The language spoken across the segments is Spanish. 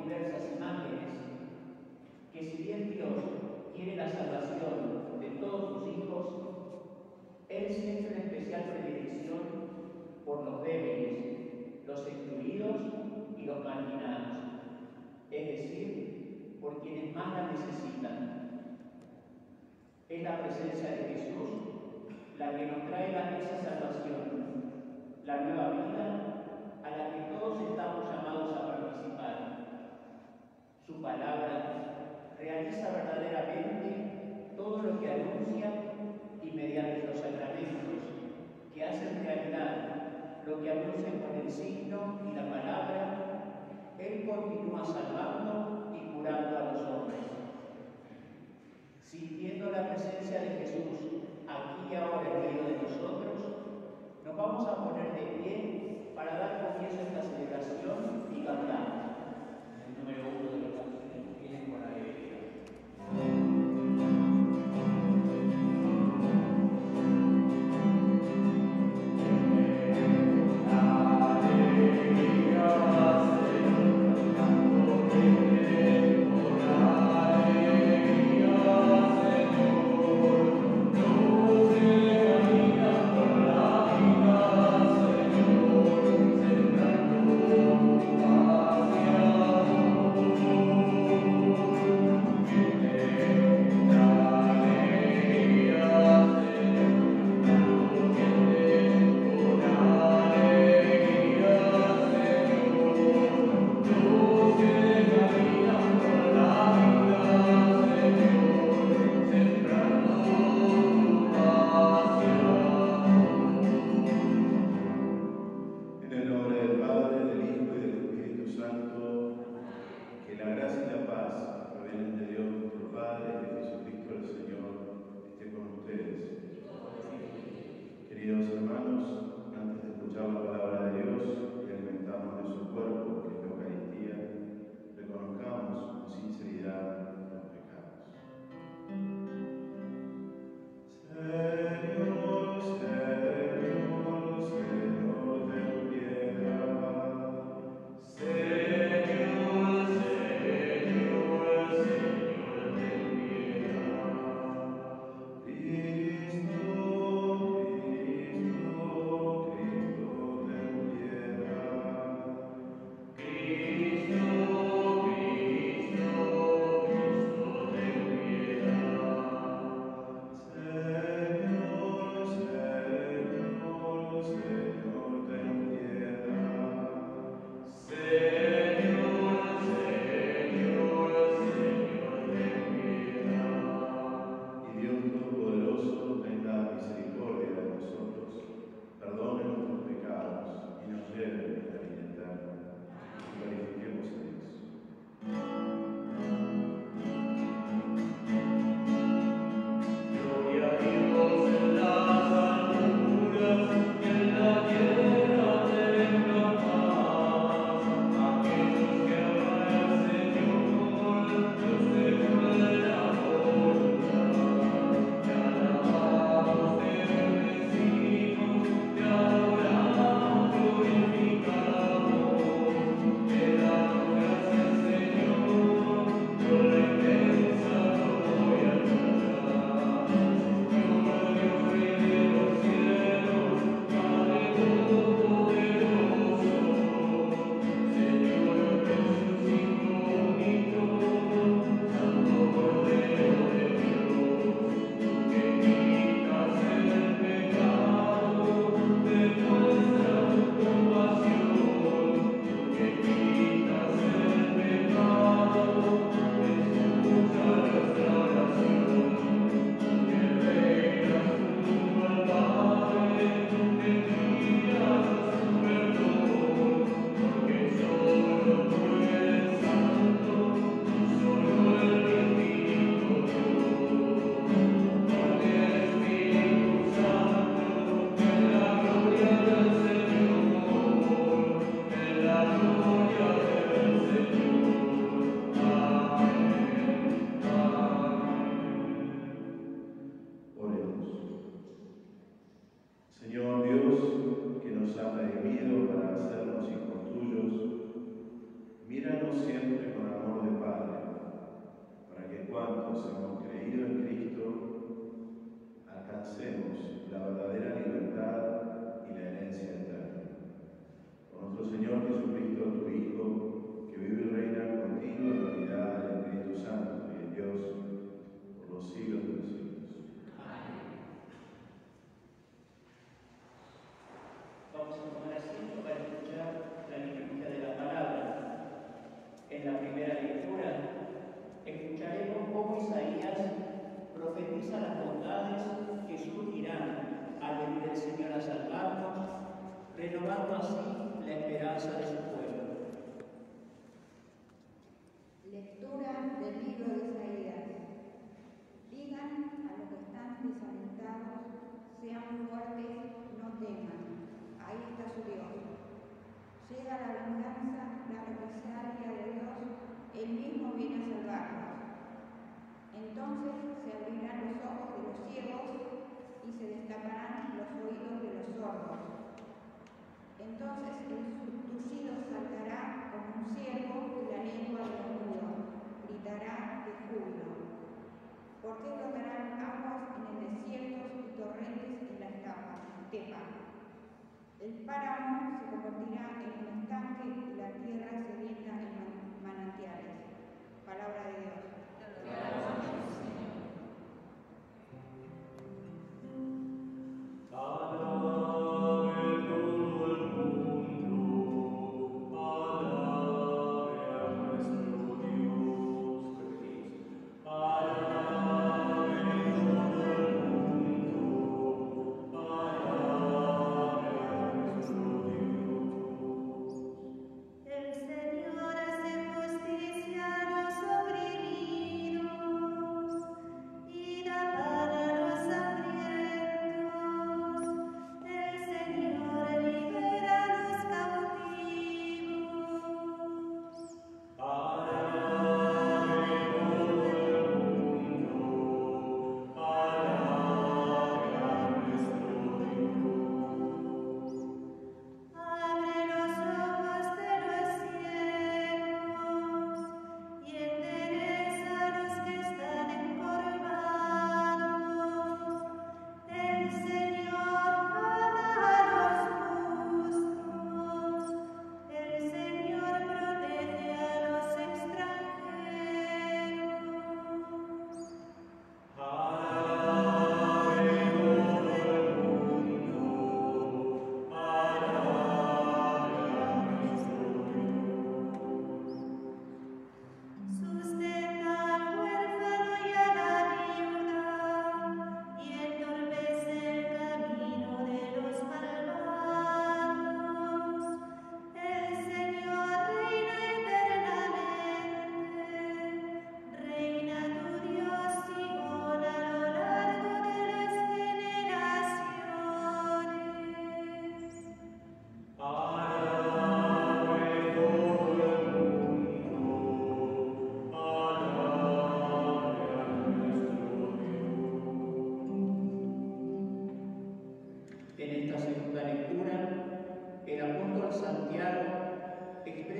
diversas imágenes, que si bien Dios quiere la salvación de todos sus hijos, Él siente una especial predilección por los débiles, los excluidos y los marginados, es decir, por quienes más la necesitan. Es la presencia de Jesús la que nos trae esa salvación, la nueva vida a la que todos estamos llamados a participar. Su palabra realiza verdaderamente todo lo que anuncia y mediante los sacramentos que hacen realidad lo que anuncia con el signo y la palabra, Él continúa salvando y curando a los hombres. Sintiendo la presencia de Jesús aquí y ahora en medio de nosotros, nos vamos a poner de pie para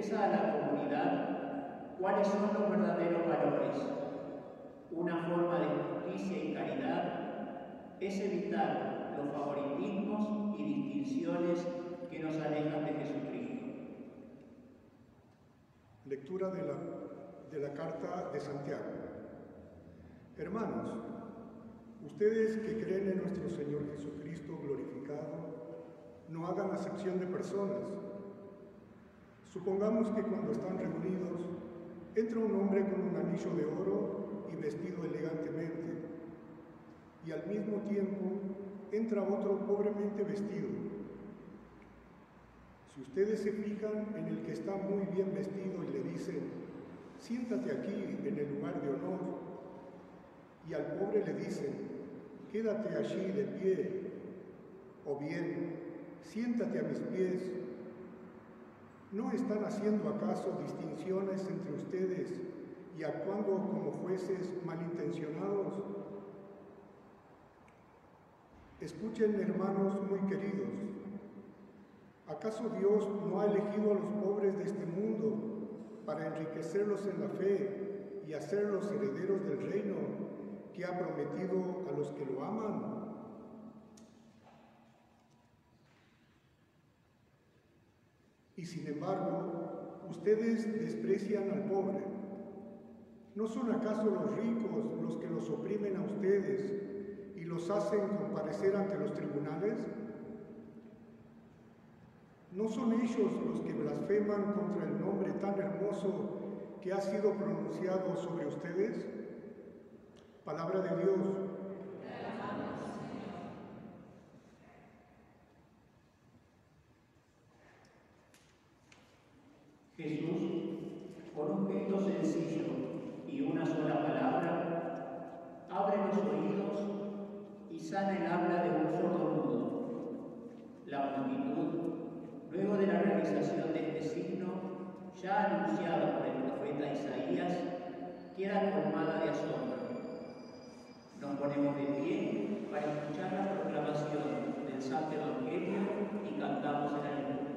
expresa a la comunidad cuáles son los verdaderos valores. Una forma de justicia y caridad es evitar los favoritismos y distinciones que nos alejan de Jesucristo. Lectura de la carta de Santiago. Hermanos, ustedes que creen en nuestro Señor Jesucristo glorificado, no hagan acepción de personas. Supongamos que cuando están reunidos, entra un hombre con un anillo de oro y vestido elegantemente, y al mismo tiempo entra otro pobremente vestido. Si ustedes se fijan en el que está muy bien vestido y le dicen, siéntate aquí en el lugar de honor, y al pobre le dicen, quédate allí de pie, o bien, siéntate a mis pies, ¿no están haciendo acaso distinciones entre ustedes y actuando como jueces malintencionados? Escuchen, hermanos muy queridos, ¿acaso Dios no ha elegido a los pobres de este mundo para enriquecerlos en la fe y hacerlos herederos del reino que ha prometido a los que lo aman? Y sin embargo, ustedes desprecian al pobre. ¿No son acaso los ricos los que los oprimen a ustedes y los hacen comparecer ante los tribunales? ¿No son ellos los que blasfeman contra el nombre tan hermoso que ha sido pronunciado sobre ustedes? Palabra de Dios. Jesús, con un gesto sencillo y una sola palabra, abre los oídos y sana el habla de un sordomudo. La multitud, luego de la realización de este signo, ya anunciado por el profeta Isaías, queda colmada de asombro. Nos ponemos de pie para escuchar la proclamación del Santo Evangelio y cantamos el aleluya.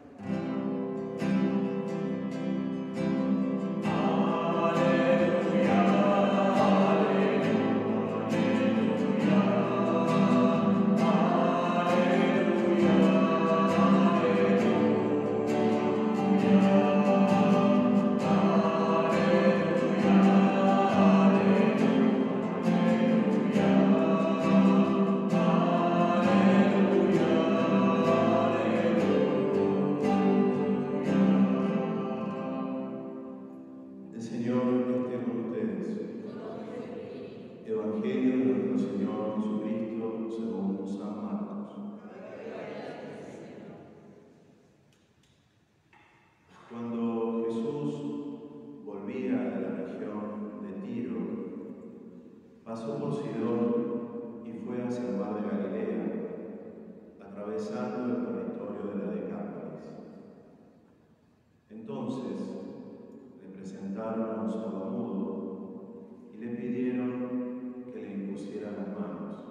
Pasó por Sidón y fue hacia el mar de Galilea, atravesando el territorio de la Decápolis. Entonces le presentaron a un sordomudo y le pidieron que le impusieran las manos.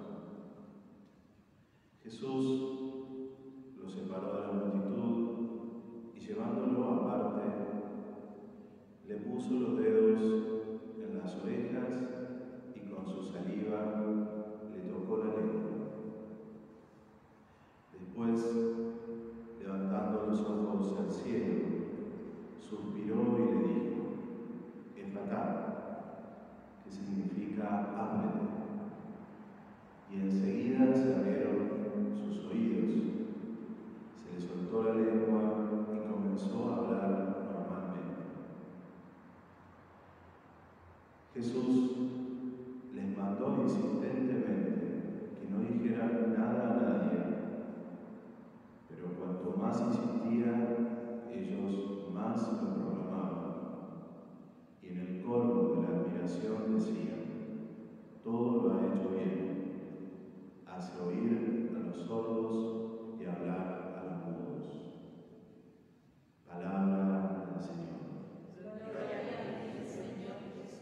Jesús lo separó de la multitud y llevándolo aparte, le puso los dedos en las orejas y con su saliva le tocó la lengua. Después, levantando los ojos al cielo, suspiró y le dijo, Effatá, que significa ábrete. Y enseguida se abrieron sus oídos, se le soltó la lengua y comenzó a hablar normalmente. Jesús les mandó insistentemente que no dijeran nada a nadie, pero cuanto más insistía, ellos más lo proclamaban. Y en el colmo de la admiración decían, todo lo ha hecho bien, hace oír a los sordos y hablar a los mudos. Palabra del Señor. Gloria a ti, Señor Jesús.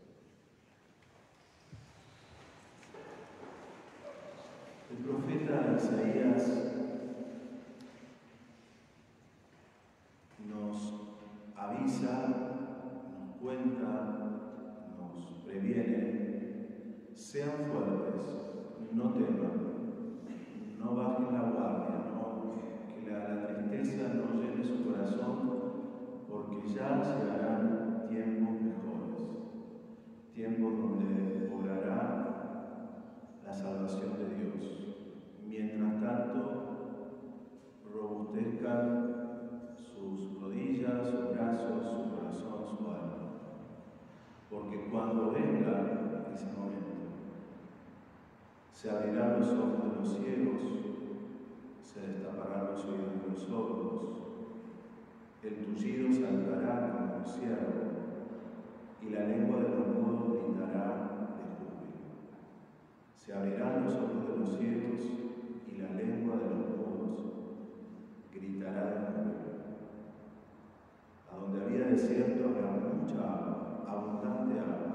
El profeta Isaías nos avisa, nos cuenta, nos previene: sean fuertes, no teman, no bajen la guardia, que la tristeza no llene su corazón, porque ya llegarán tiempos mejores, tiempos donde obrará la salvación de Dios. Mientras tanto, robustezcan sus rodillas, sus brazos, su corazón, su alma. Porque cuando venga ese momento, se abrirán los ojos de los ciegos, se destaparán los oídos de los sordos, el tullido saltará como un ciervo, y la lengua de los mudos gritará de júbilo. Se abrirán los ojos de los ciegos, y la lengua de los mudos gritará de júbilo. A donde había desierto habrá mucha agua, abundante agua.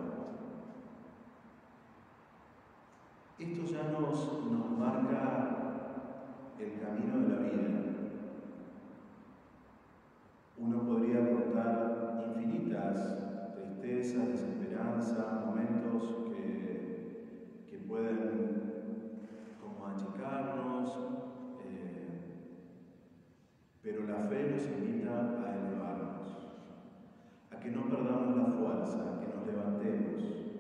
Esto ya nos marca el camino de la vida. Uno podría contar infinitas tristezas, desesperanza, momentos que pueden como achicarnos, pero la fe nos invita a elevarnos, a que no perdamos la fuerza, a que nos levantemos,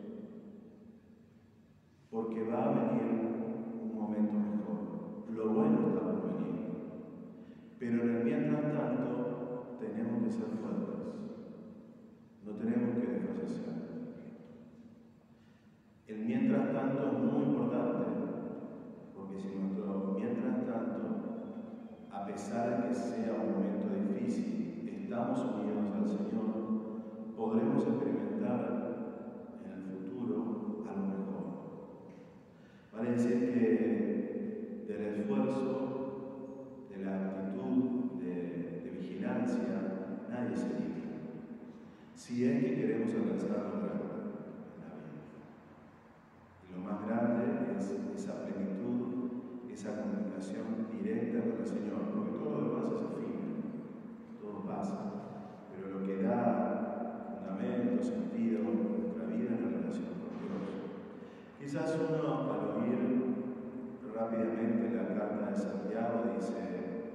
porque va a venir un momento mejor. Lo bueno está por venir, pero en el mientras tanto tenemos que ser fuertes, no tenemos que desfallecer. El mientras tanto es muy importante, porque si nuestro mientras tanto, a pesar de que sea un momento difícil, estamos unidos al Señor, podremos experimentar en el futuro algo mejor. Vale decir que del esfuerzo, de la actitud de vigilancia, nadie se libra. Si es que queremos alcanzar lo grande en la vida. Y lo más grande es esa plenitud, esa comunicación directa con el Señor, porque todo lo demás es efímero, todo pasa, pero lo que da fundamento, sentido a nuestra vida es la relación con Dios. Quizás uno, al oír rápidamente la carta de Santiago, dice: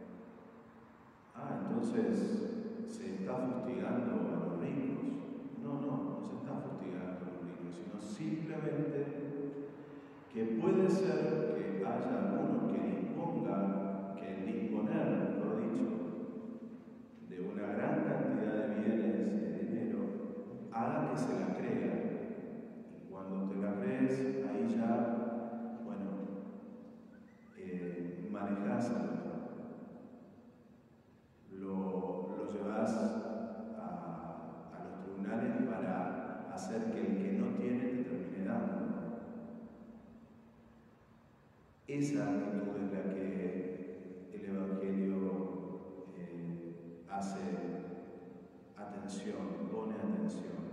entonces se está fustigando a los ricos. No se está fustigando a los ricos, sino simplemente que puede ser que haya alguno que disponga, que el disponer, mejor dicho, de una gran cantidad de bienes, de dinero, haga que se la crea. Y cuando te la crees, ahí ya, manejas lo llevas a los tribunales para hacer que el que no tiene te termine dando. Esa actitud es la que el Evangelio hace atención, pone atención.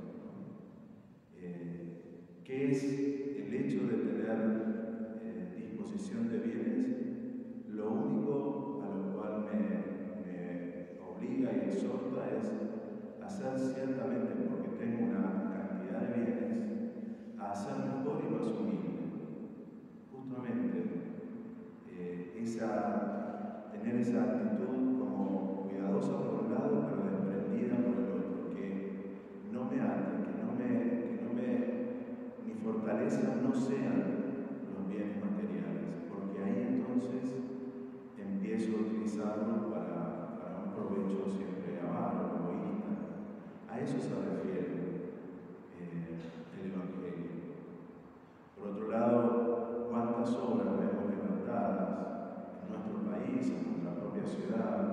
¿Qué es el hecho de tener disposición de bienes? Lo único a lo cual me obliga y exhorta es hacer ciertamente, porque tengo una cantidad de bienes, a hacer mejor y más humilde. Justamente tener esa actitud como cuidadosa por un lado, pero desprendida por el otro, que no me ate, mi fortaleza no sean los bienes materiales, porque ahí entonces empiezo a utilizarlos para un provecho siempre avaro, egoísta. A eso se refiere el Evangelio. Por otro lado, cuántas obras vemos levantadas en nuestro país, en nuestra propia ciudad,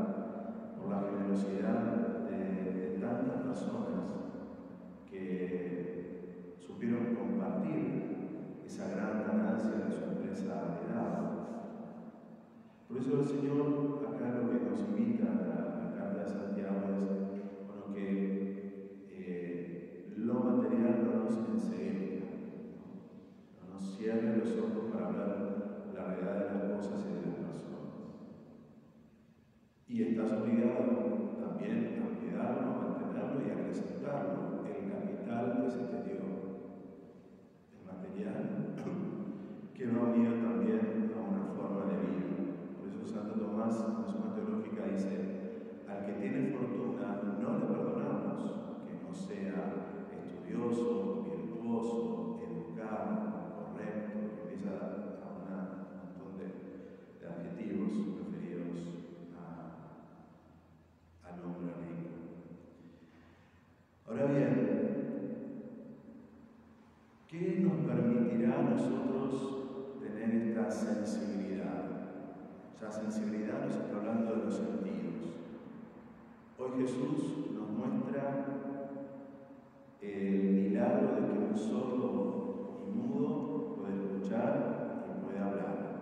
a nosotros tener esta sensibilidad. Ya sensibilidad nos está hablando de los sentidos. Hoy Jesús nos muestra el milagro de que un sordo y mudo puede escuchar y puede hablar.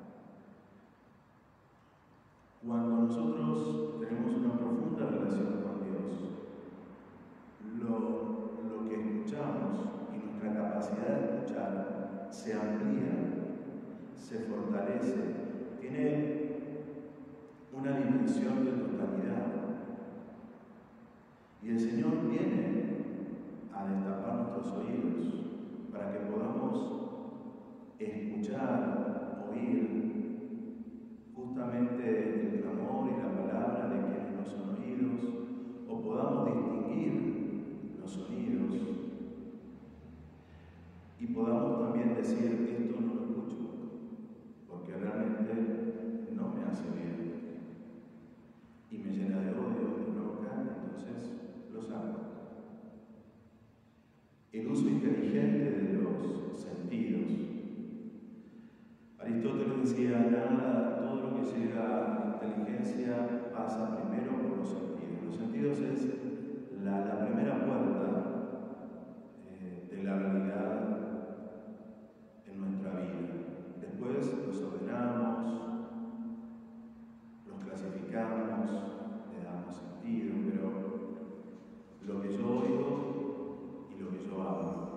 Cuando nosotros tenemos una profunda relación con Dios, lo que escuchamos y nuestra capacidad de escuchar se amplía, se fortalece, tiene una dimensión de totalidad. Y el Señor viene a destapar nuestros oídos para que podamos escuchar, oír justamente el clamor y la palabra de quienes no son oídos, o podamos distinguir los sonidos y podamos también decir: esto no lo escucho, porque realmente no me hace bien y me llena de odio, de bronca, entonces lo saco. El uso inteligente de los sentidos. Aristóteles decía: nada, todo lo que llega a la inteligencia pasa primero por los sentidos. Los sentidos es la primera puerta de la realidad en nuestra vida. Después los ordenamos, los clasificamos, le damos sentido, pero lo que yo oigo y lo que yo hablo.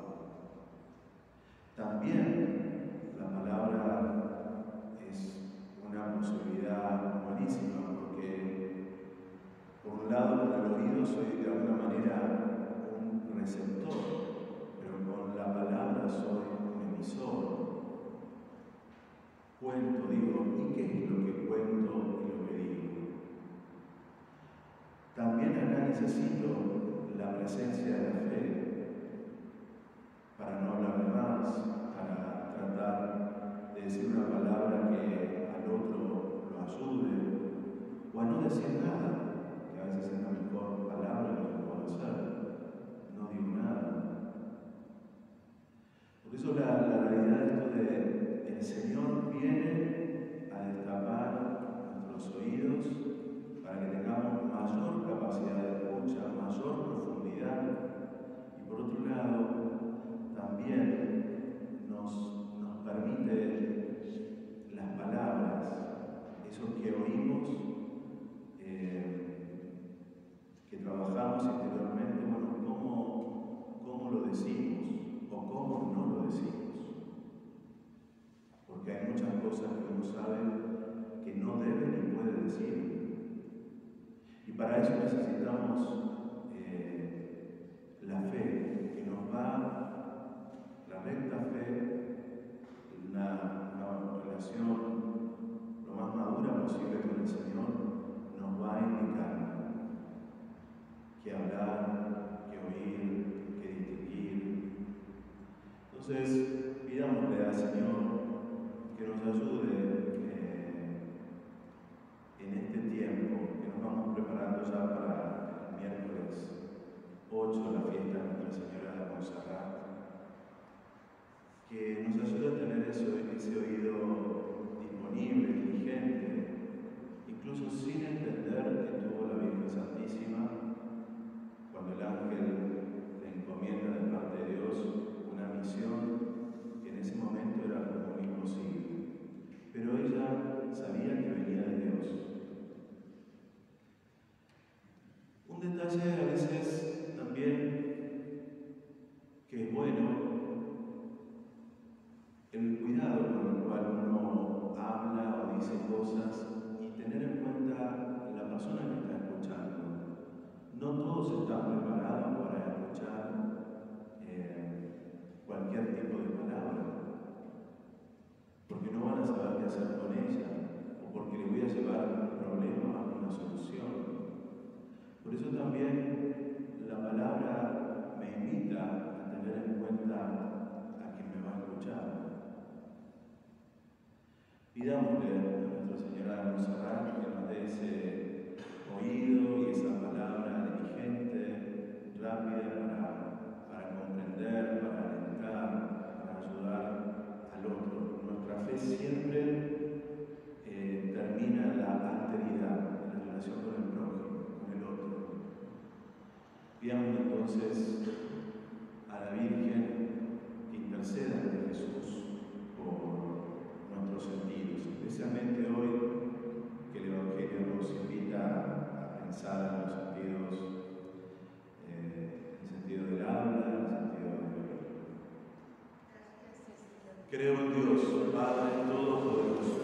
También la palabra es una posibilidad buenísima, porque por un lado con el oído soy de alguna manera un receptor, pero con la palabra soy un emisor. Cuento, digo, ¿y qué es lo que cuento y lo que digo? También acá necesito la presencia de la fe para no hablar de más, para tratar de decir una palabra que al otro lo ayude, o a no decir nada, que a veces es la mejor palabra que yo puedo hacer. No digo nada. Por eso la realidad de esto de el Señor viene a destapar nuestros oídos para que tengamos mayor capacidad de escucha, mayor profundidad. Y por otro lado, también nos permite las palabras, eso que oímos, que trabajamos interiormente, bueno, ¿cómo lo decimos o cómo no lo decimos? Porque hay muchas cosas que uno sabe que no debe ni puede decir. Y para eso necesitamos la fe, que nos va, la recta fe, una relación lo más madura posible con el Señor, nos va a indicar qué hablar, qué oír, qué distinguir. Entonces, pidámosle al Señor que nos ayude en este tiempo, que nos vamos preparando ya para el miércoles 8, la fiesta de Nuestra Señora de Montserrat, que nos ayude a tener ese oído disponible, diligente, incluso sin entender que tuvo la Virgen Santísima cuando el ángel le encomienda de parte de Dios una misión que en ese momento era como imposible. Pero ella sabía que venía de Dios. Un detalle a veces también que es bueno, el cuidado con el cual uno habla o dice cosas y tener en cuenta la persona que está escuchando. No todos están preparados para escuchar cualquier tipo de palabra, porque no van a saber qué hacer con ella, o porque le voy a llevar un problema a una solución. Por eso también la palabra me invita a tener en cuenta a quien me va a escuchar. Pidámosle a Nuestra Señora de Montserrat que nos dé ese oído y esa palabra diligente, rápida para comprender, para alentar, para ayudar Pidamos entonces a la Virgen que interceda ante Jesús por nuestros sentidos, especialmente hoy que el Evangelio nos invita a pensar en los sentidos, el sentido del habla, el sentido del oír. Creo en Dios, Padre Todopoderoso.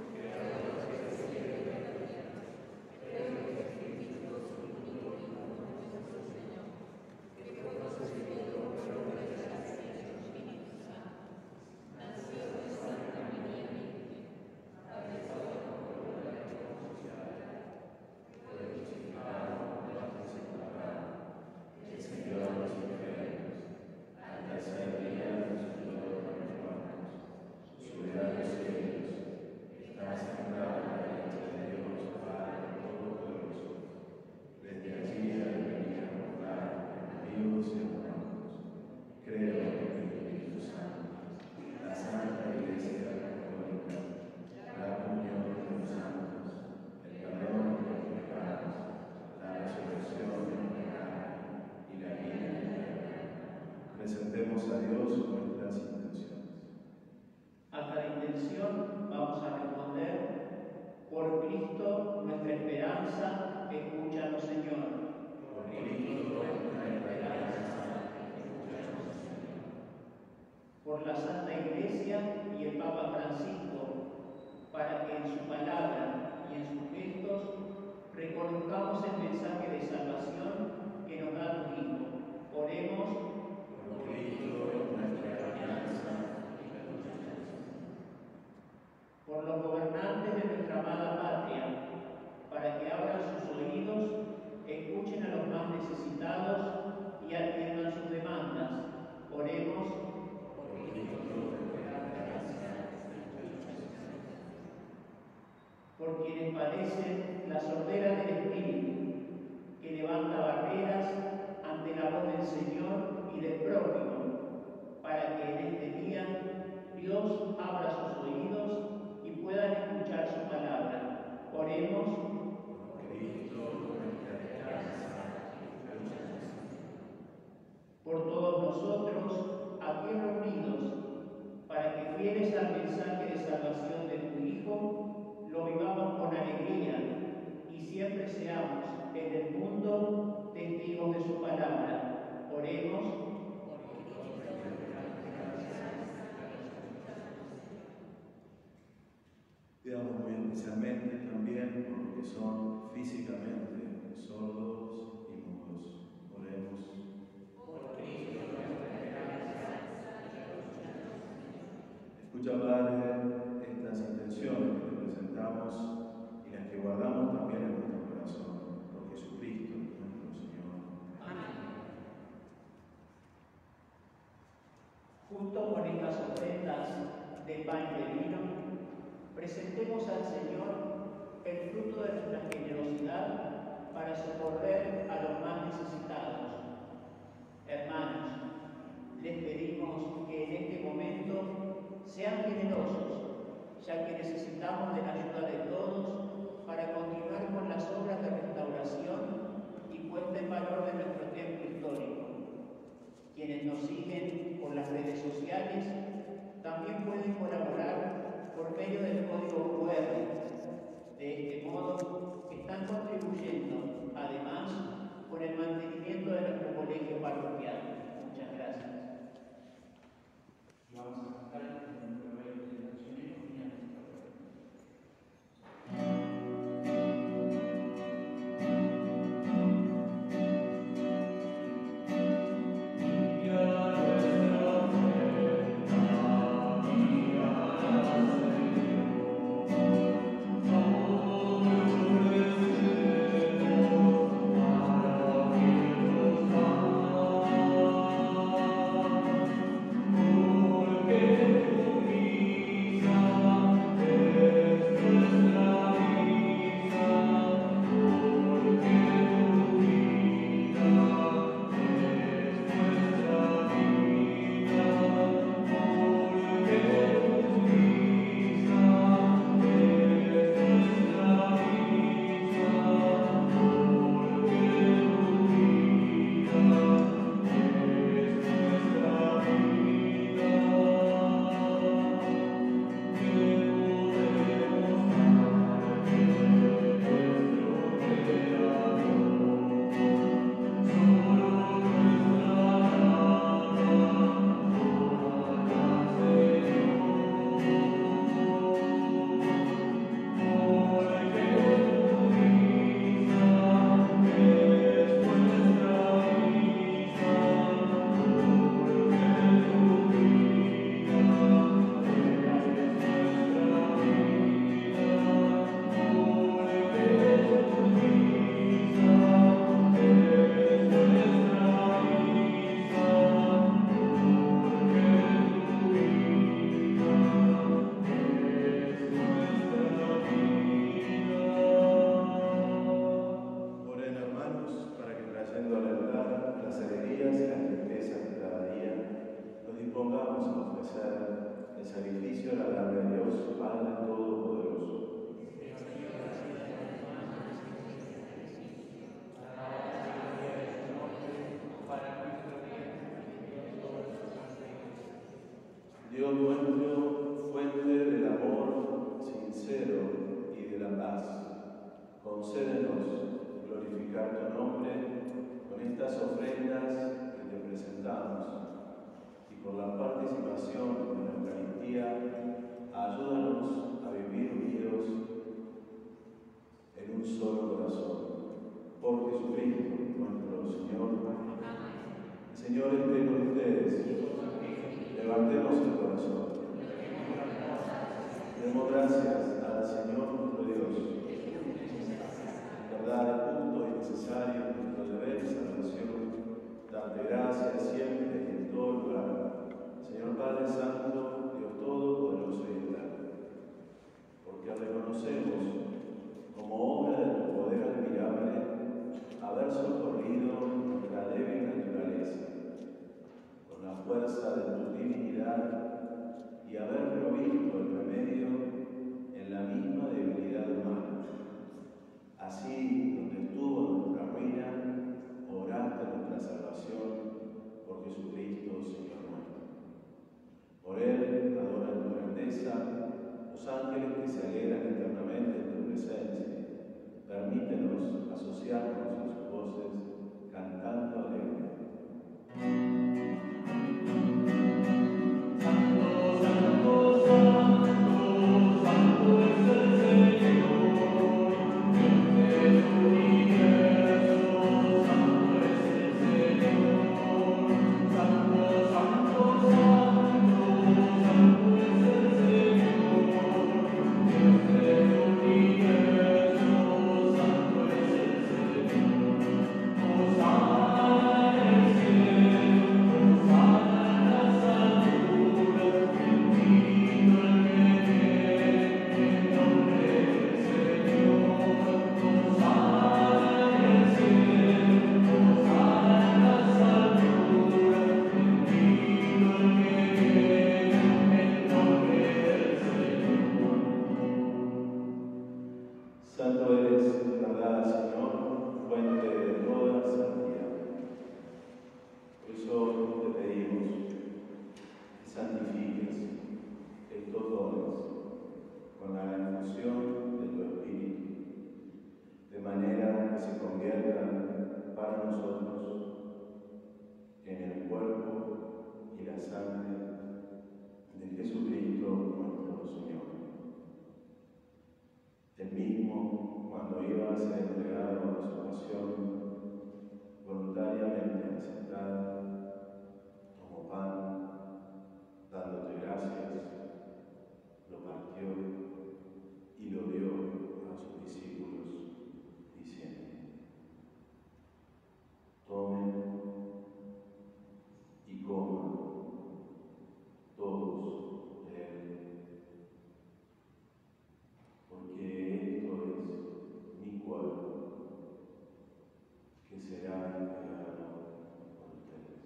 Presentemos a Dios nuestras intenciones. A cada intención vamos a responder: por Cristo nuestra esperanza, escúchanos, Señor. Por Cristo nuestra esperanza, escúchanos, Señor. Por la Santa Iglesia y el Papa Francisco, para que en su palabra y en sus gestos reconozcamos el mensaje de salvación que nos da tu Hijo. Oremos. Por Cristo nuestra esperanza, Por los gobernantes de nuestra amada patria, para que abran sus oídos, escuchen a los más necesitados y atiendan sus demandas. Oremos. por Cristo nuestra esperanza, Por quienes padecen la sordera del Espíritu, que levanta barreras ante la voz del Señor y del prójimo, para que en este día Dios abra sus oídos y puedan escuchar su palabra. Oremos. por Cristo nuestra esperanza, escúchanos. Por todos nosotros, aquí reunidos, para que fieles al mensaje de salvación de tu Hijo, lo vivamos con alegría y siempre seamos en el mundo testigos de su palabra. Oremos. Pidamos muy especialmente también por los que son físicamente sordos y mudos. Oremos. Escucha, Padre, estas intenciones que te presentamos y las que guardamos también en nuestro corazón, por Jesucristo, nuestro Señor. Junto con estas ofrendas de pan y de vino, presentemos al Señor el fruto de nuestra generosidad para socorrer a los más necesitados. Hermanos, les pedimos que en este momento sean generosos, ya que necesitamos de la ayuda de todos para continuar con las obras de restauración y puesta en valor de nuestro templo histórico. Quienes nos siguen por las redes sociales también pueden colaborar por medio del código QR. De este modo, están contribuyendo, además, con el mantenimiento Dios nuestro, fuente del amor sincero y de la paz, concédenos glorificar tu nombre con estas ofrendas que te presentamos y por la participación en la Eucaristía, ayúdanos a vivir unidos en un solo corazón. Por Jesucristo, nuestro Señor. El Señor esté con ustedes. Levantemos el corazón. Demos gracias al Señor nuestro Dios. En verdad es justo y necesario nuestro deber y salvación, darte gracias siempre y en todo lugar. Señor Padre Santo, Dios Todopoderoso y eterno, porque reconocemos como obra de tu poder admirable haber socorrido nuestra débil naturaleza con la fuerza de tu divinidad y haber provisto el remedio en la misma debilidad humana. Así, donde estuvo nuestra ruina, obraste nuestra salvación por Jesucristo, Señor nuestro. Por Él adoran tu grandeza los ángeles que se alegran eternamente en tu presencia. Permítenos asociarnos a sus voces cantando alegre. Santo eres, en verdad, Señor, fuente de toda santidad. Por eso te pedimos que santifiques estos dones con la infusión de tu Espíritu, de manera que se conviertan para nosotros en el cuerpo y la sangre de Jesucristo nuestro Señor. El mismo, cuando iba a ser entregado a su pasión, voluntariamente aceptado, tomó pan, dándote gracias, lo partió y lo dio a sus discípulos, diciendo: tomen y coman todos de él, porque esto es mi cuerpo, que será entregado por ustedes.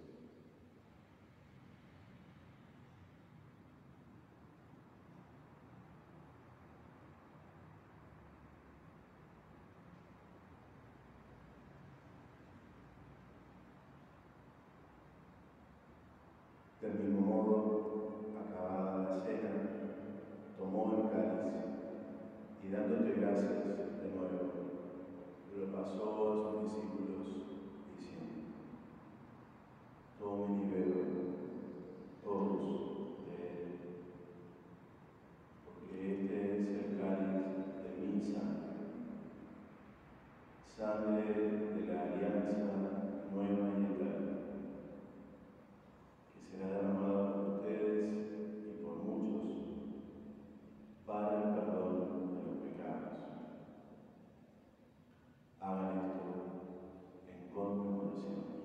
Del mismo modo, acabada la cena, tomó el cáliz y dándote gracias de nuevo, lo pasó a sus discípulos diciendo: tomen y beban todos de él, porque este es el cáliz de mi sangre, sangre de la alianza nueva y eterna, que será derramada por ustedes y por muchos para el perdón de los pecados. Hagan esto en conmemoración mía.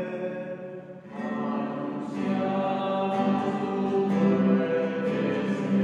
Anunciamos tu muerte.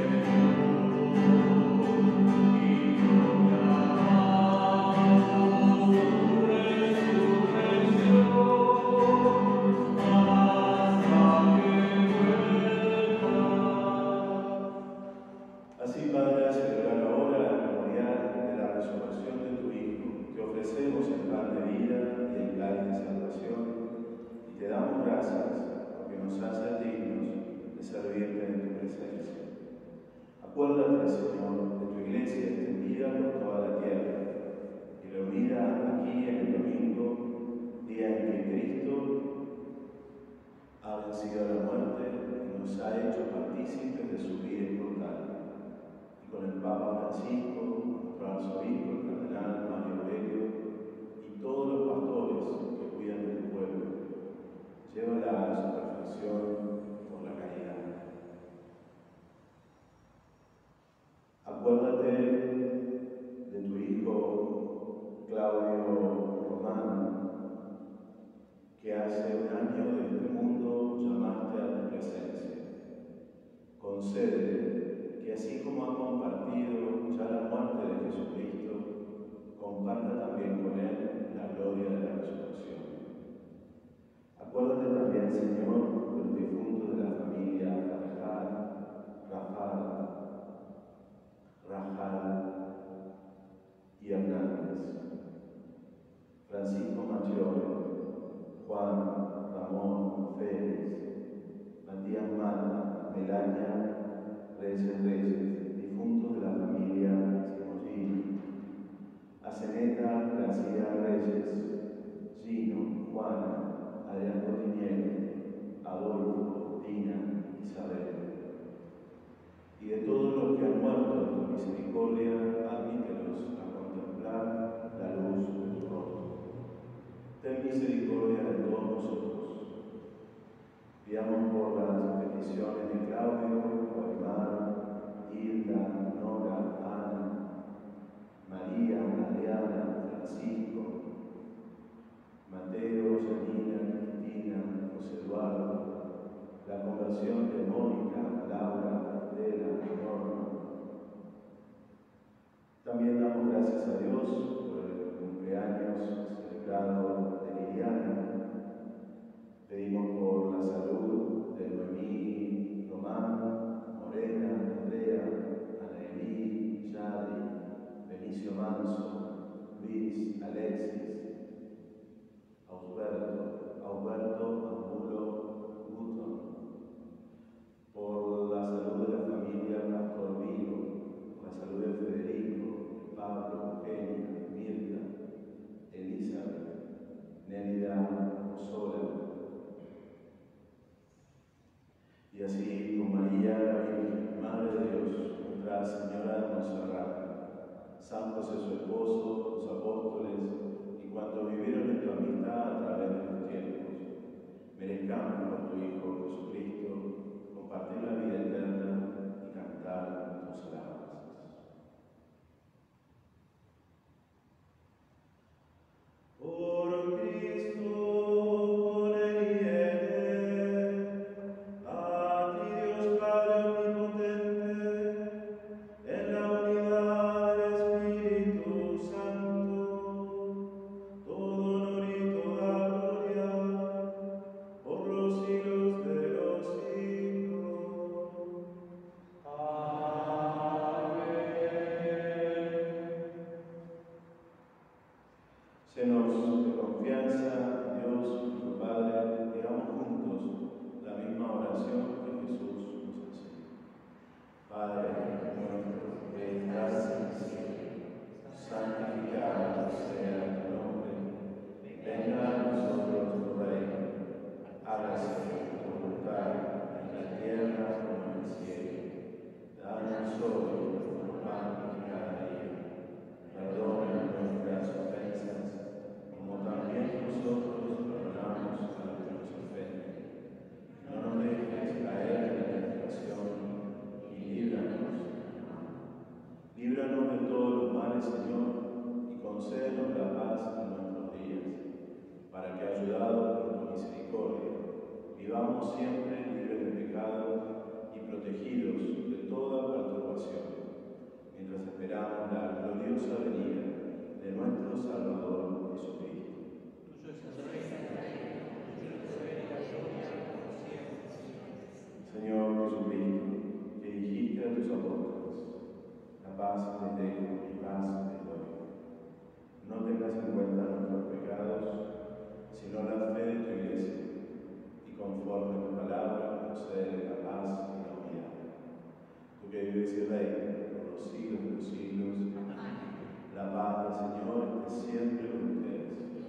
Acuérdate, Señor, de tu iglesia extendida por toda la tierra y reunida aquí en el domingo, día en que Cristo ha vencido la muerte y nos ha hecho partícipes de su vida inmortal. Y con el Papa Francisco, nuestro arzobispo, el cardenal Mario Aurelio, y todos los pastores que cuidan del pueblo, llévala a su perfección por la caridad. Acuérdate de tu hijo Claudio Román, que hace un año de este mundo llamaste a tu presencia. Concédele que así como ha compartido ya la muerte de Jesucristo, comparta también con él la gloria de la resurrección. Acuérdate también, Señor, de los difuntos de la familia Rajal y Hernández, Francisco Machione, Juan, Ramón, Félix, Matías Mata, Melania, Reyes, difuntos de la familia Simogini, Aceneta, García Reyes, Gino, Juana, Adrián Cotiniero, Adolfo, Tina, Isabel. Y de todos los que han muerto en tu misericordia, admítelos a contemplar la luz de tu rostro. Ten misericordia de todos nosotros. Pidamos por las peticiones de Claudio, Guaymar, Hilda, Nora, Ana, María, Adriana, Francisco, Mateo, Janina, Cristina, José Eduardo, la conversión de Mónica, Laura, Adela, Norma. También damos gracias a Dios por el cumpleaños celebrado de Liliana. Pedimos por la salud de Noemí, Román, Morena, Andrea, Anaelí, Yadi, Benicio Manso, Luis, Alexis, Alberto, Angulo, Button. Por la salud de la familia Pastor Vigo, por la salud de Federico, Pablo, Eugenia, Mirta, Elizabeth, Nélida, Osola. Y así con María, la Virgen, Madre de Dios, Nuestra Señora de Montserrat, San José su esposo, los apóstoles y cuantos vivieron en tu amistad a través de los tiempos, merezcamos por tu Hijo Jesucristo compartir la vida eterna y cantar tus alabanzas. Por Cristo, con él y en él, a ti Dios Padre omnipotente, en la unidad del Espíritu Santo, todo honor y toda gloria, por los siglos de los siglos. Amén. Senos de confianza en Dios, nuestro Padre, digamos juntos la misma oración que Jesús nos enseñó. Padre nuestro que estás en el cielo, santificado sea tu nombre, venga a nosotros tu reino, hágase tu voluntad en la tierra como en el cielo. Danos hoy nuestro pan de cada día, perdona nuestras ofensas, como también nosotros perdonamos a los que nos ofenden. No nos dejes caer en la tentación y líbranos del mal. Líbranos de todos los males, Señor, y concédenos la paz en nuestros días, para que, ayudados por tu misericordia, vivamos siempre libres de pecado y protegidos de toda perturbación, mientras esperamos la gloriosa venida de nuestro Salvador Jesucristo. Señor Jesucristo, que dijiste a tus apóstoles, la paz les dejo, mi paz les doy. No tengas en cuenta nuestros pecados, sino la fe de tu Iglesia, y conforme a tu palabra concede la paz y la unidad. Tú que vives y reina por los siglos de los siglos. La paz del Señor esté siempre con ustedes.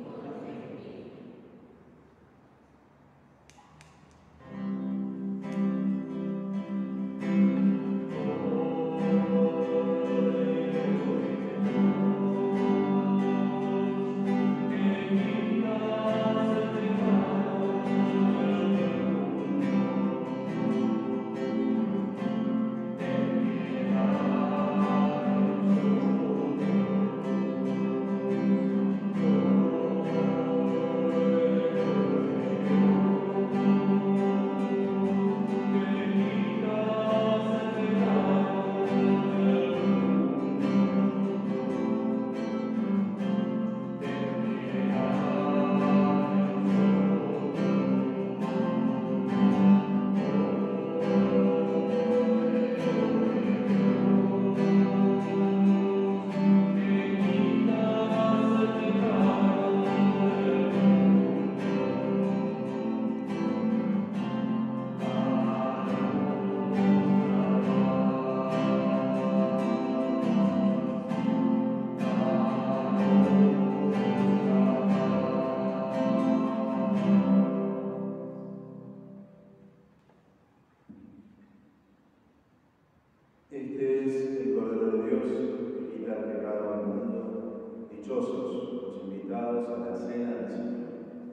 Este es el Cordero de Dios que quita el pecado del mundo. Dichosos los invitados a la cena del Señor.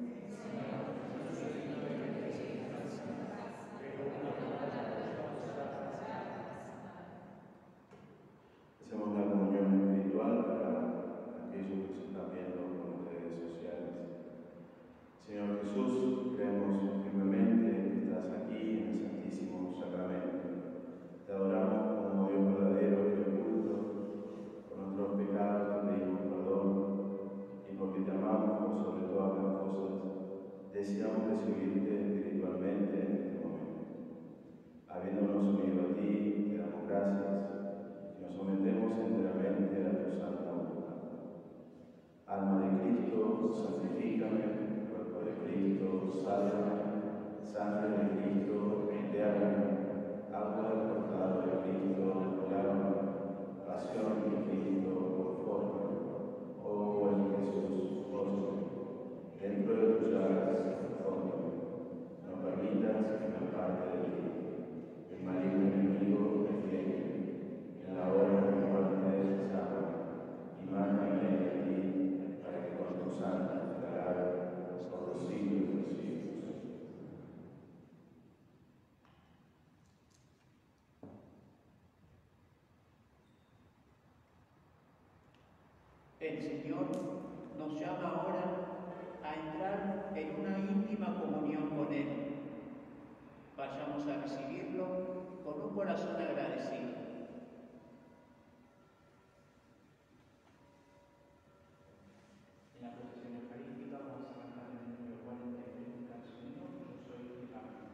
Hacemos la comunión espiritual para aquellos que se están viendo por las redes sociales. Señor Jesús, creemos firmemente que estás aquí en el Santísimo Sacramento. Te adoramos como Dios verdadero y oculto. Por nuestros pecados te pedimos perdón y porque te amamos por sobre todas las cosas, deseamos recibirte espiritualmente en este momento. Habiéndonos unido a ti, te damos gracias y nos sometemos enteramente a tu santa voluntad. Alma de Cristo, santifícame. Cuerpo de Cristo, sálvame. Sangre de Cristo, enviárame. Agua del costado de Cristo, lávame. Pasión de Cristo, conforme. Oh buen Jesús, óyeme. Dentro de tus llagas, confórtame. No permitas que me aparte de ti. El maligno enemigo me tiene. En la hora de mi muerte, sálvame. Y mándame a ti, para que con tu santa te alabe por los siglos de los siglos. El Señor nos llama ahora a entrar en una íntima comunión con Él. Vayamos a recibirlo con un corazón agradecido. En la procesión eucarística vamos a cantar el número 43 del Señor, yo soy el camino.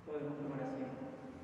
Podemos tomar asiento.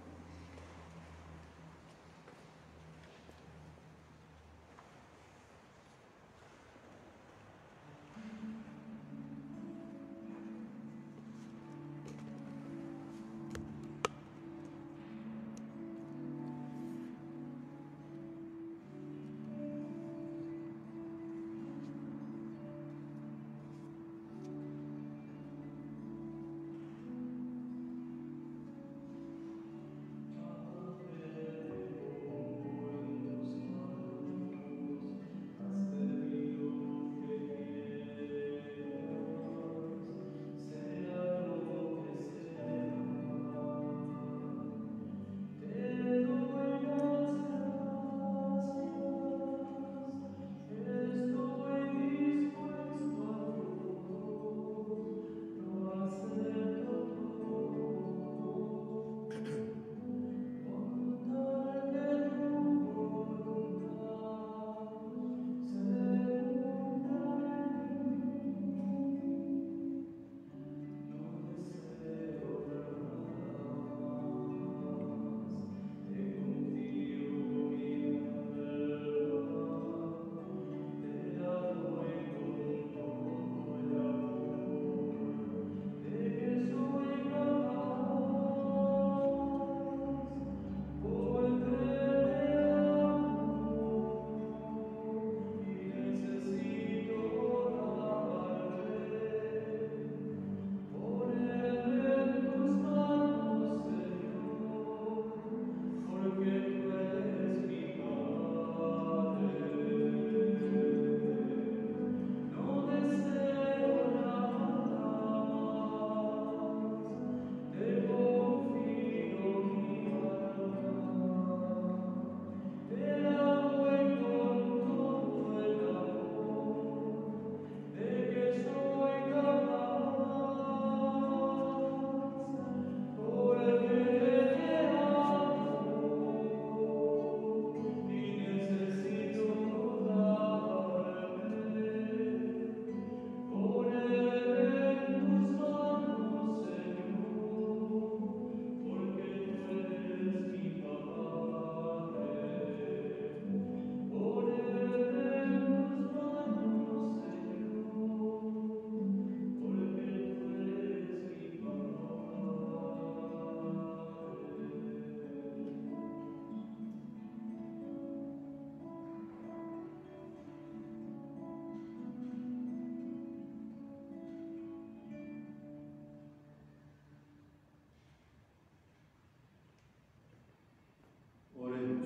Oremos.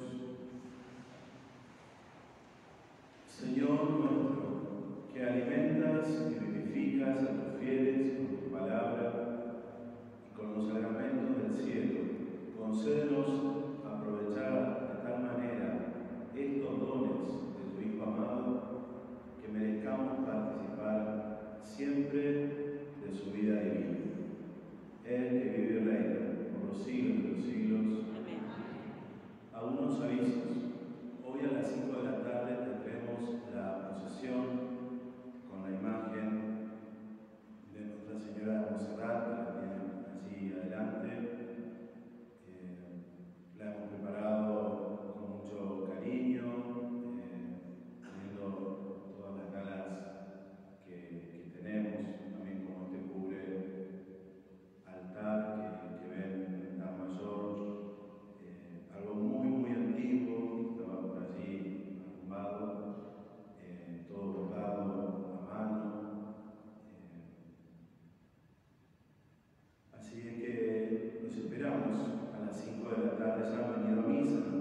Señor nuestro, que alimentas y vivificas a tus fieles con tu palabra y con los sacramentos del cielo, concédenos aprovechar de tal manera estos dones de tu Hijo amado, que merezcamos participar siempre de su vida divina. Él que vive y reina por los siglos de los siglos. Amén. A unos avisos. Hoy a las 5 de la tarde tendremos la procesión con la imagen de Nuestra Señora de Montserrat, que la tienen allí adelante. La hemos preparado con mucho cariño, teniendo todas las galas que tenemos, también como este cubre altar que ven en la mayor, algo muy antiguo que estaba por allí arrumbado, todo bordado a mano. Así es que los esperamos a las 5 de la tarde, ya han venido a misa.